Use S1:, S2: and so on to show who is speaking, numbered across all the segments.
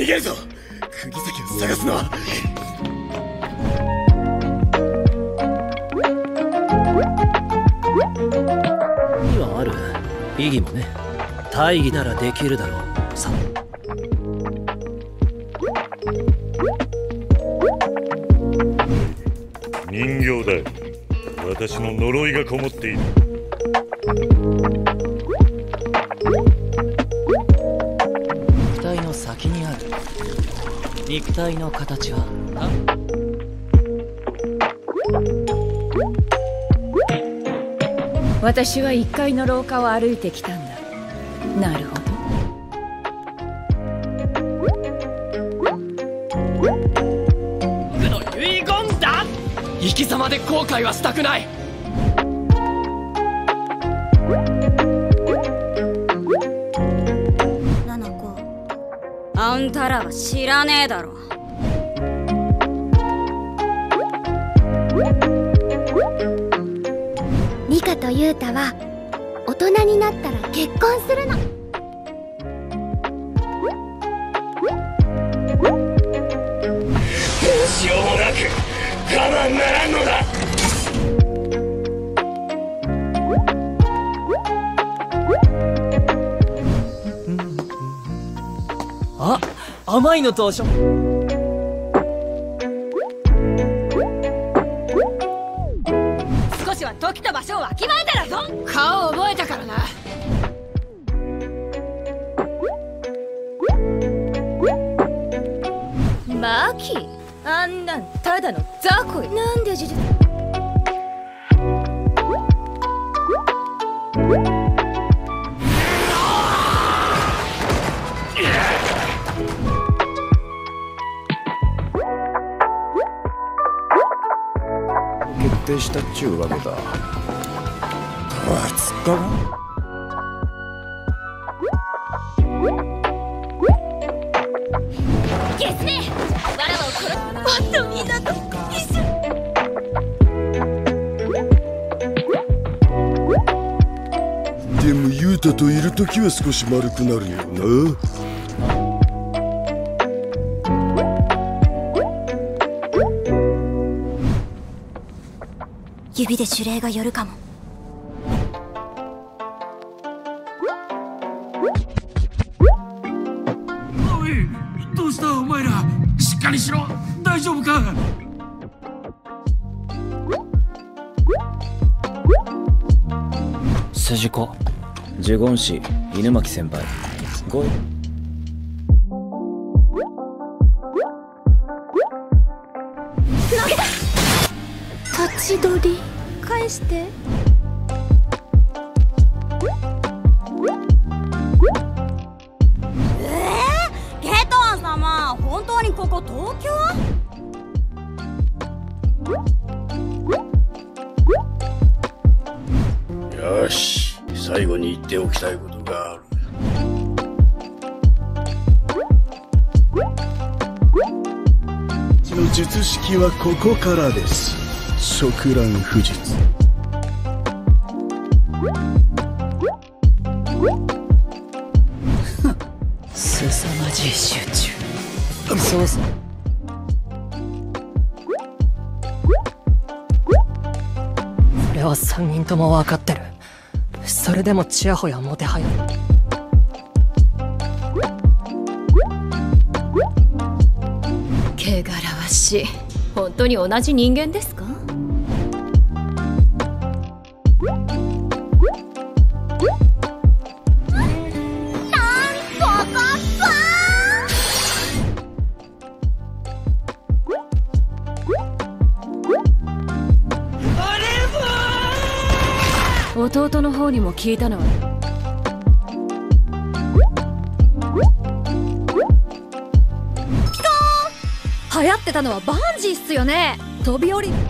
S1: げるぞ。釘崎を探すのは。
S2: 意はある。意義もね。大義ならできるだろうさ。
S3: 人形だ。私の呪いがこもっている。
S2: 肉体の先にある。肉体の形は
S4: 私は1階の廊下を歩いてきたんだ。なるほど。
S5: 僕の遺言だ。生き様で後悔はしたくない。
S6: ナナコ、あんたらは知らねえだろ。
S7: リカとユータは大人になったら結婚するの。
S1: どうしようもなく我慢ならんのだ。
S5: あ、甘いの登場。
S6: 少しは時と場所をわきまえてだぞ。
S5: 顔覚えたからな。
S4: マキ、あんなんただの雑魚よ。
S7: なんで呪術
S8: 決定したっちゅうわけだ。20日後？
S6: ゲスね、わらわを殺す。もっとみんなと一緒。
S9: でもユータといるときは少し丸くなるよな。
S6: 指で呪霊が寄るかも。
S10: おい、どうしたお前ら。しっかりしろ。大丈夫か。
S2: 筋子、呪言師犬巻先輩。ごい。
S7: 立ち取り返して。
S6: ゲトン様、本当にここ東京？
S1: よし、最後に言っておきたいことがある。
S9: の術式はここからです。触乱不術。
S2: 凄まじい集中。そうさ。
S5: 俺は3人とも分かってる。それでもちやほやもてはやる。
S4: 汚らわしい。本当に同じ人間ですか？弟の方にも聞いたのは
S6: 流行ってたのはバンジーっすよね。飛び降り。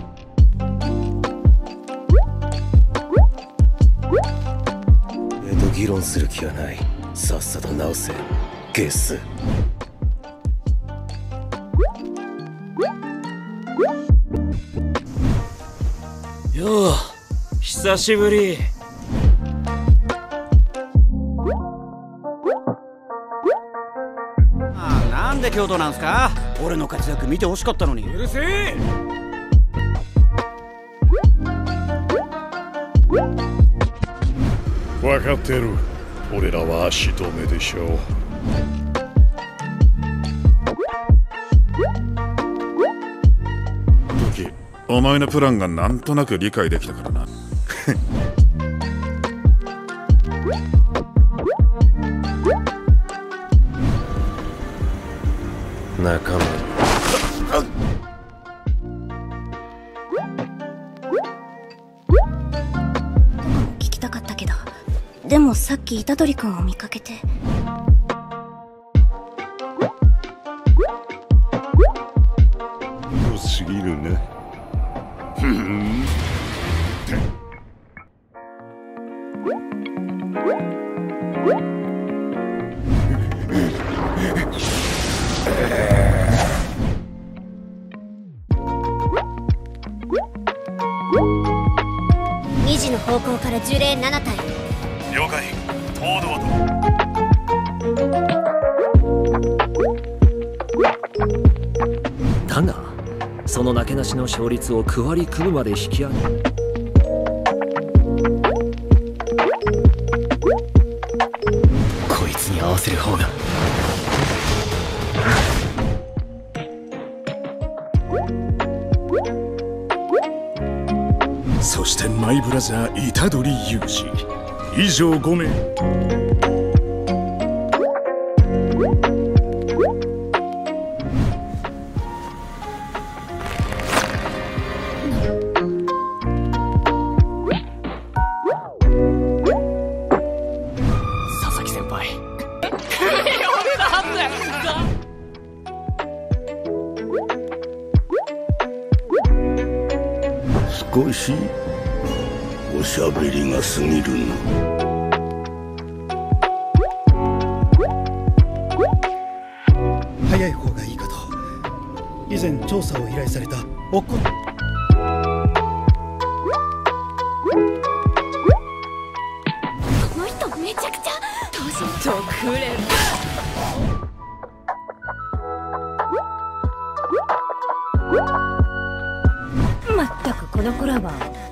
S1: 議論する気はない。さっさと直せゲス。
S2: よう、久しぶり。
S8: なんで
S11: 京都なんすか？俺の活躍見てほしかったのに。
S10: うるせえ。
S9: 分かってる。俺らは足止めでしょう。時、お前のプランがなんとなく理解できたからな。
S1: 仲間
S7: 聞きたかったけど、でもさっき虎杖君を見かけて。
S9: 良すぎるね。ふん。
S7: 2時の方向から呪霊7体。
S3: 了解。東堂
S2: だがそのなけなしの勝率を9割9分まで引き上げ、
S1: こいつに合わせる方が
S9: そしてマイブラザー虎杖裕二、以上5名。
S2: 佐々木先輩
S9: 少しおしゃべりが過ぎるの。
S12: 早い方がいいかと。以前調査を依頼されたおっこ。
S7: この人めちゃくちゃ
S4: とくれまったくこの子らは。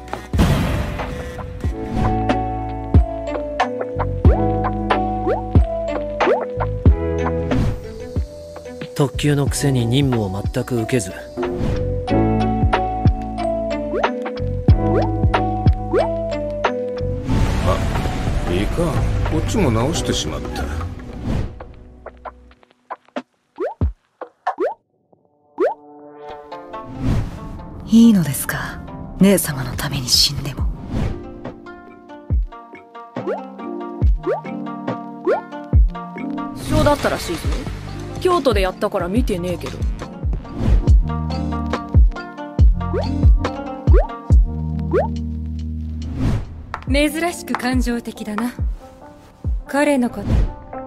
S2: 特級のくせに任務を全く受けず、
S8: いいか、こっちも直してしまった。
S4: いいのですか、姉様のために死んでも。
S13: 一緒だったらしいぞ。京都でやったから見てねえけど。
S4: 珍しく感情的だな。彼のこと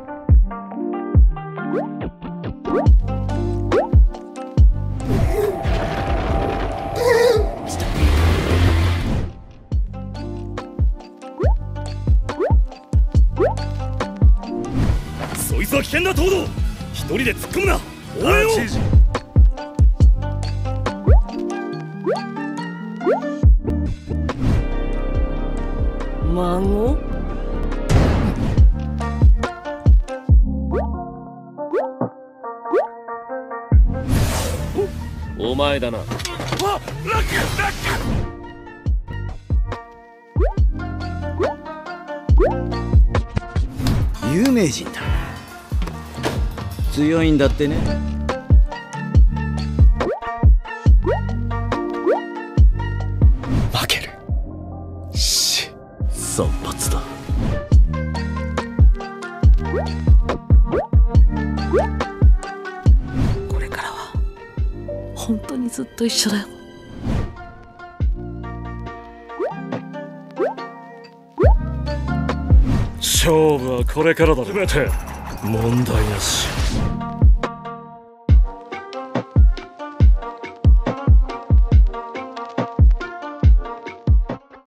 S3: そいつは危険だ。東堂、一人で突っ込むな。応援を。
S2: 孫？お前だな。
S3: わっ、ラックラッ
S11: ク。有名人だ。強いんだってね。
S1: 負ける。散髪だ。
S4: これからは本当にずっと一緒だよ。
S3: 勝負はこれからだ。全て問題なし。